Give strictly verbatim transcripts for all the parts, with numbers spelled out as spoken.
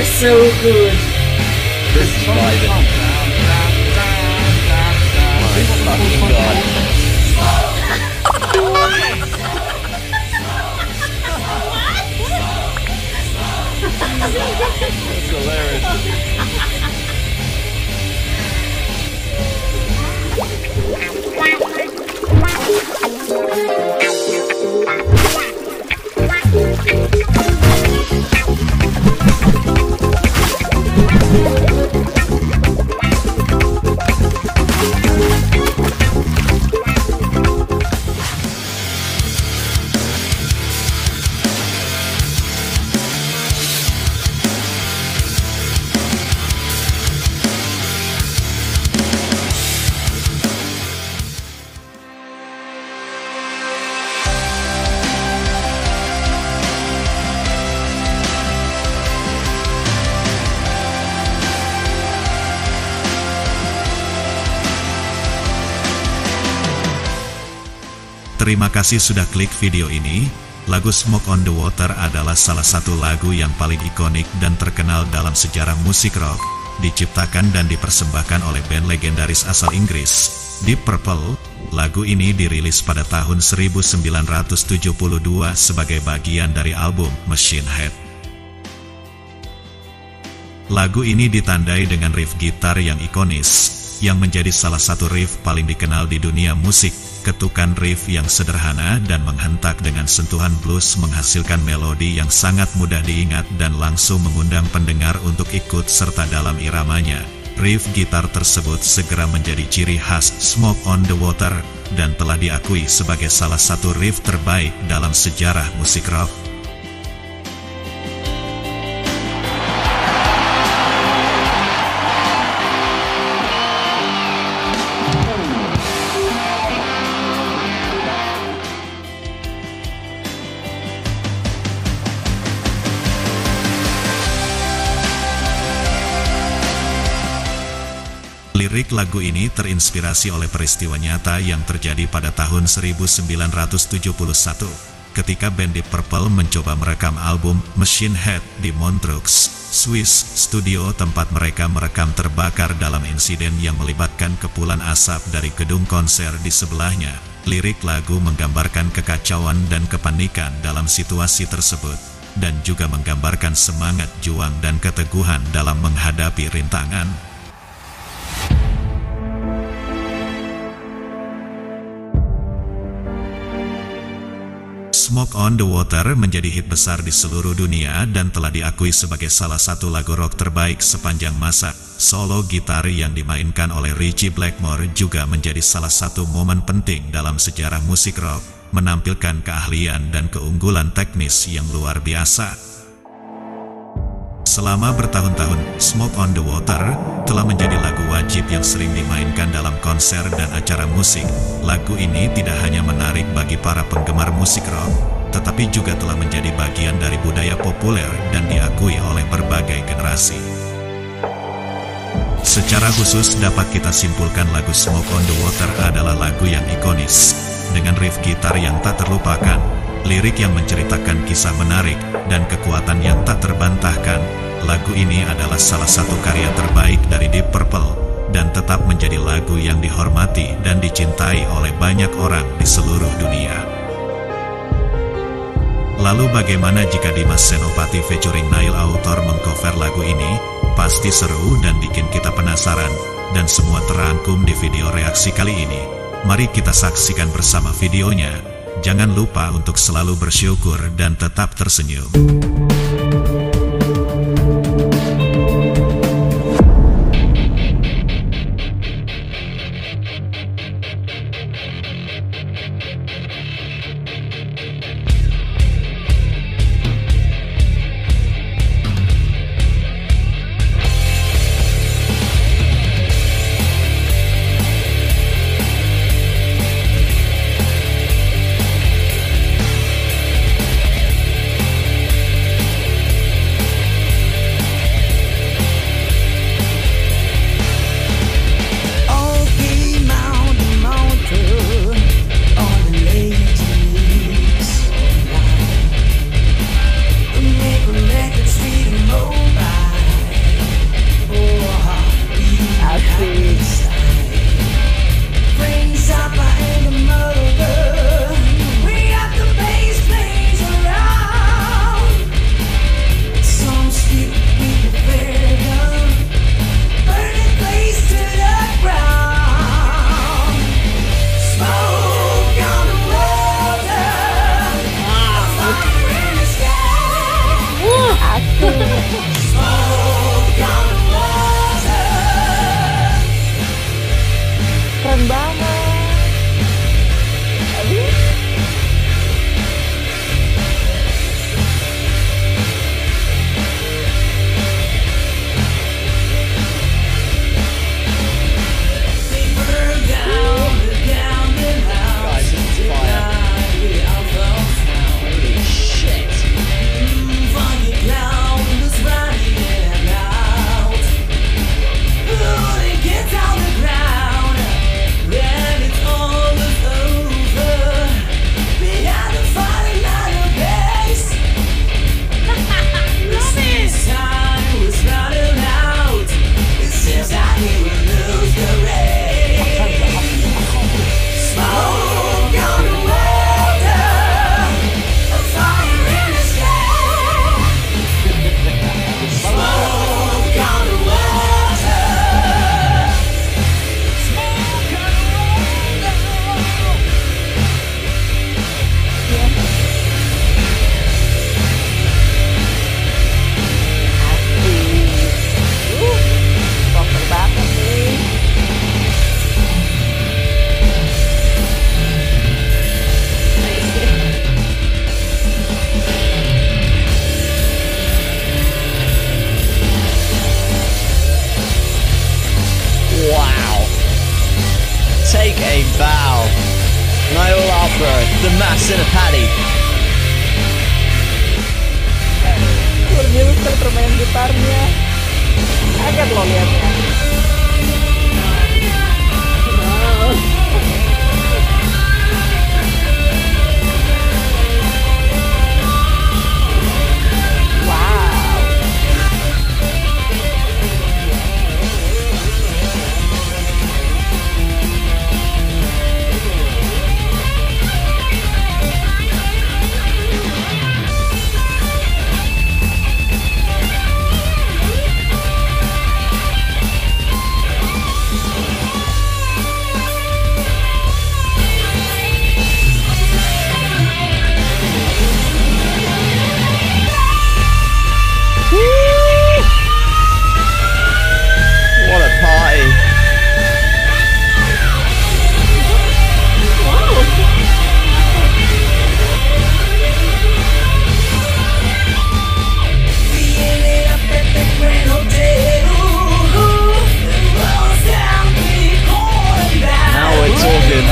are so good. This is vibing. My fucking god. That's hilarious. Terima kasih sudah klik video ini. Lagu Smoke on the Water adalah salah satu lagu yang paling ikonik dan terkenal dalam sejarah musik rock. Diciptakan dan dipersembahkan oleh band legendaris asal Inggris, Deep Purple. Lagu ini dirilis pada tahun seribu sembilan ratus tujuh puluh dua sebagai bagian dari album Machine Head. Lagu ini ditandai dengan riff gitar yang ikonis, yang menjadi salah satu riff paling dikenal di dunia musik. Ketukan riff yang sederhana dan menghentak dengan sentuhan blues menghasilkan melodi yang sangat mudah diingat dan langsung mengundang pendengar untuk ikut serta dalam iramanya. Riff gitar tersebut segera menjadi ciri khas Smoke on the Water dan telah diakui sebagai salah satu riff terbaik dalam sejarah musik rock. Lirik lagu ini terinspirasi oleh peristiwa nyata yang terjadi pada tahun seribu sembilan ratus tujuh puluh satu, ketika band Deep Purple mencoba merekam album Machine Head di Montreux, Swiss. Studio tempat mereka merekam terbakar dalam insiden yang melibatkan kepulan asap dari gedung konser di sebelahnya. Lirik lagu menggambarkan kekacauan dan kepanikan dalam situasi tersebut, dan juga menggambarkan semangat juang dan keteguhan dalam menghadapi rintangan. Smoke on the Water menjadi hit besar di seluruh dunia dan telah diakui sebagai salah satu lagu rock terbaik sepanjang masa. Solo gitar yang dimainkan oleh Ritchie Blackmore juga menjadi salah satu momen penting dalam sejarah musik rock, menampilkan keahlian dan keunggulan teknis yang luar biasa. Selama bertahun-tahun, Smoke on the Water telah menjadi lagu wajib yang sering dimainkan dalam konser dan acara musik. Lagu ini tidak hanya menarik bagi para penggemar musik rock, tetapi juga telah menjadi bagian dari budaya populer dan diakui oleh berbagai generasi. Secara khusus dapat kita simpulkan lagu Smoke on the Water adalah lagu yang ikonis, dengan riff gitar yang tak terlupakan, lirik yang menceritakan kisah menarik, dan kekuatan yang tak terbantahkan. Lagu ini adalah salah satu karya terbaik dari Deep Purple, dan tetap menjadi lagu yang dihormati dan dicintai oleh banyak orang di seluruh dunia. Lalu bagaimana jika Dimas Senopati featuring Nail Autor mengcover lagu ini? Pasti seru dan bikin kita penasaran, dan semua terangkum di video reaksi kali ini. Mari kita saksikan bersama videonya. Jangan lupa untuk selalu bersyukur dan tetap tersenyum. Keren banget. Aduh. Guys, this is fire. Holy shit. Wow. Take a bow. Niall Opera, the mass in a paddy. Luar biasa sekali permainan gitarnya. Kaget loh liatnya. What a party. Now we're talking.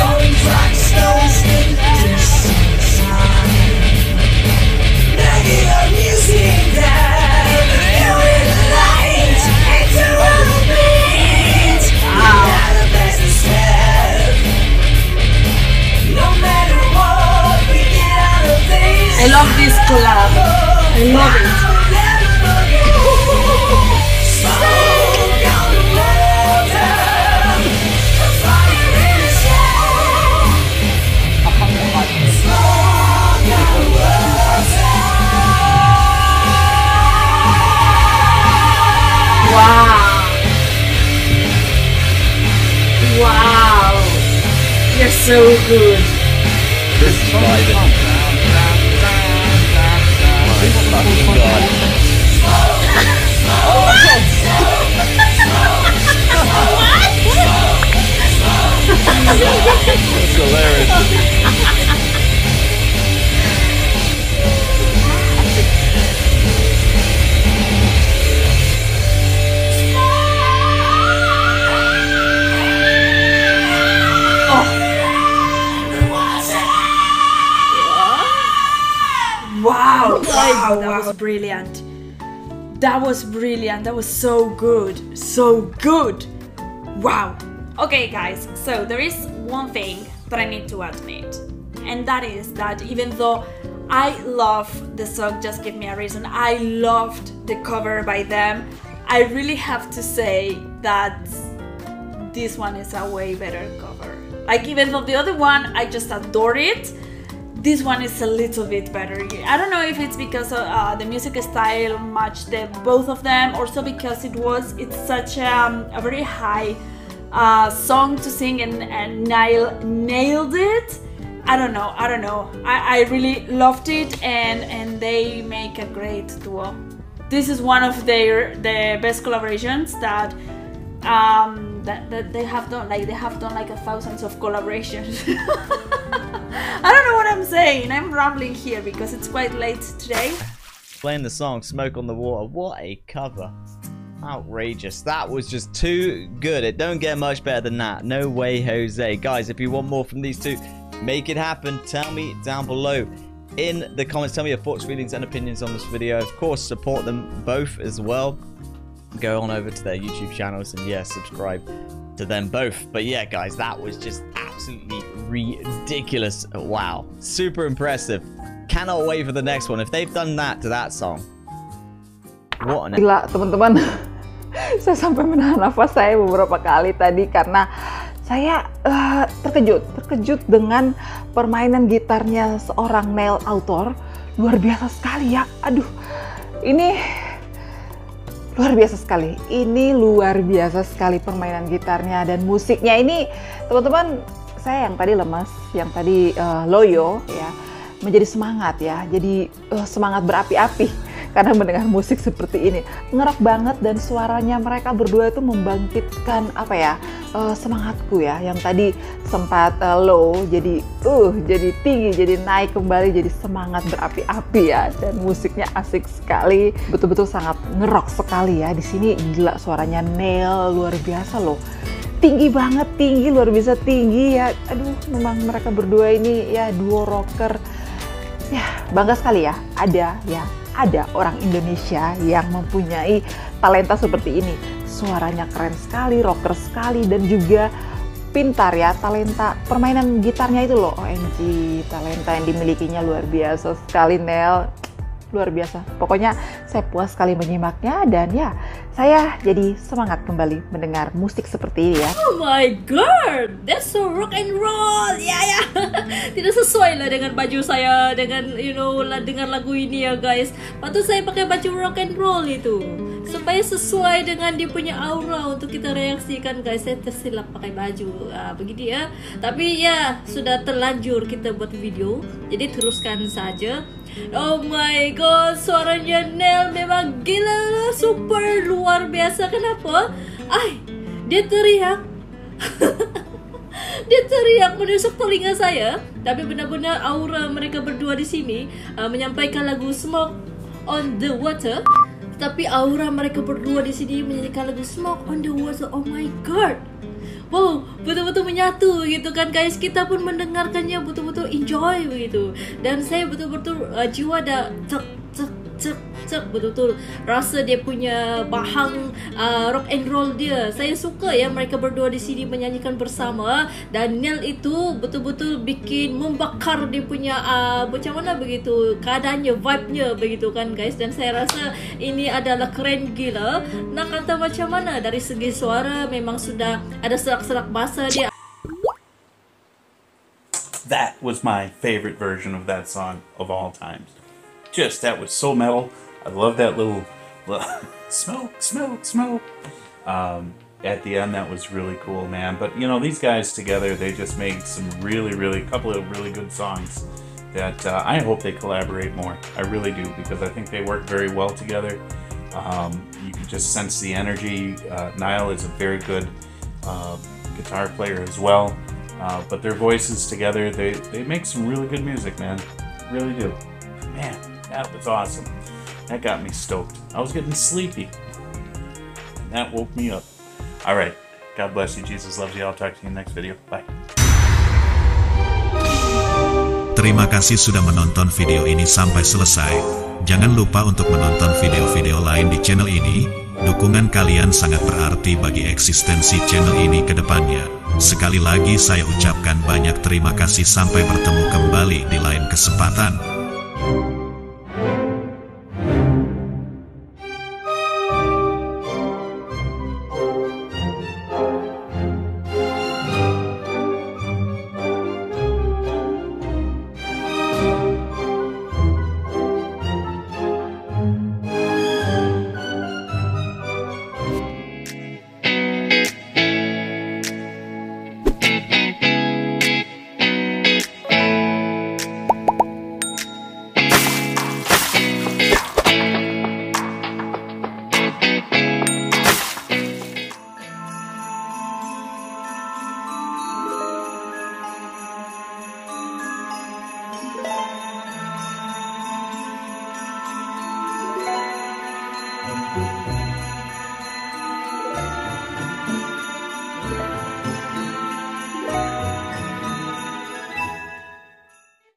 I love this collab. I love it. Wow. Wow. You're so good. This is vibing. My fucking god. That's hilarious. Wow, wow, that was brilliant. That was brilliant. That was so good. So good. Wow. Okay, guys, so there is one thing that I need to admit, and that is that even though I love the song Just Give Me a Reason, I loved the cover by them, I really have to say that this one is a way better cover. Like, even though the other one, I just adore it, this one is a little bit better. I don't know if it's because uh, the music style matched the both of them, also because it was it's such a, a very high uh, song to sing, and, and Niall nailed it. I don't know, I don't know. I, I really loved it, and, and they make a great duo. this is one of their the best collaborations that um that, that they have done. Like they have done like a thousands of collaborations. I don't know what I'm saying. I'm rambling here because it's quite late today. Playing the song Smoke on the Water. What a cover. Outrageous. That was just too good. It don't get much better than that. No way, Jose. Guys, if you want more from these two, make it happen. Tell me down below in the comments. Tell me your thoughts, feelings, and opinions on this video. Of course, support them both as well. Go on over to their YouTube channels and, yeah, subscribe to them both. But, yeah, guys, that was just absolutely ridiculous. Wow. Super impressive. Cannot wait for the next one. If they've done that to that song, what an... Gila, teman-teman. Saya sampai menahan nafas saya beberapa kali tadi karena saya uh, terkejut, terkejut dengan permainan gitarnya seorang Neil Autor. Luar biasa sekali ya. Aduh, ini luar biasa sekali. Ini luar biasa sekali permainan gitarnya dan musiknya ini, teman-teman. Saya yang tadi lemas, yang tadi uh, loyo ya, menjadi semangat ya. Jadi uh, semangat berapi-api karena mendengar musik seperti ini. Ngerok banget dan suaranya mereka berdua itu membangkitkan apa ya, uh, semangatku ya. Yang tadi sempat uh, low jadi uh jadi tinggi, jadi naik kembali, jadi semangat berapi-api ya. Dan musiknya asik sekali, betul-betul sangat ngerok sekali ya. Di sini gila suaranya Neil, luar biasa loh. Tinggi banget, tinggi, luar biasa tinggi ya. Aduh, memang mereka berdua ini ya duo rocker. Ya, bangga sekali ya. Ada ya, ada orang Indonesia yang mempunyai talenta seperti ini. Suaranya keren sekali, rocker sekali, dan juga pintar ya. Talenta permainan gitarnya itu loh, O M G, talenta yang dimilikinya luar biasa sekali, Neil. Luar biasa. Pokoknya saya puas sekali menyimaknya dan ya, saya jadi semangat kembali mendengar musik seperti ini ya. Oh my god, that's so rock and roll. Ya ya. Tidak sesuai lah dengan baju saya, dengan you know lah dengan lagu ini ya guys. Patut saya pakai baju rock and roll itu supaya sesuai dengan dia punya aura untuk kita reaksikan guys. Saya tersilap pakai baju uh, begini ya. Tapi ya sudah terlanjur kita buat video, jadi teruskan saja. Oh my god, suaranya Neil memang gila, super luar biasa. Kenapa? Ay, dia teriak. Dia teriak menusuk telinga saya. Tapi benar-benar aura mereka berdua di sini uh, menyampaikan lagu Smoke on the Water. Tapi aura mereka berdua di sini menyanyikan lagu Smoke on the Water. Oh my god. Wow, betul-betul menyatu gitu kan guys. Kita pun mendengarkannya betul-betul enjoy begitu. Dan saya betul-betul uh, jiwa dah cek cek cek cek betul-betul rasa dia punya bahang uh, rock and roll dia. Saya suka ya mereka berdua di sini menyanyikan bersama. Dan Neil itu betul-betul bikin membakar dia punya uh, macam mana begitu keadaannya, vibe-nya begitu kan guys. Dan saya rasa ini adalah keren gila. Nak kata macam mana, dari segi suara memang sudah ada serak-serak bahasa dia. That was my favorite version of that song of all times. Just, that was so metal. I love that little, little smoke, smoke, smoke. Um, at the end, that was really cool, man. But, you know, these guys together, they just made some really, really, couple of really good songs that uh, I hope they collaborate more. I really do, because I think they work very well together. Um, you can just sense the energy. Uh, Niall is a very good uh, guitar player as well. Uh, but their voices together, they, they make some really good music, man. Really do. Man, that was awesome. That got me stoked. I was getting sleepy. And that woke me up. Alright. God bless you. Jesus loves you. I'll talk to you in the next video. Bye. Terima kasih sudah menonton video ini sampai selesai. Jangan lupa untuk menonton video-video lain di channel ini. Dukungan kalian sangat berarti bagi eksistensi channel ini ke depannya. Sekali lagi saya ucapkan banyak terima kasih, sampai bertemu kembali di lain kesempatan.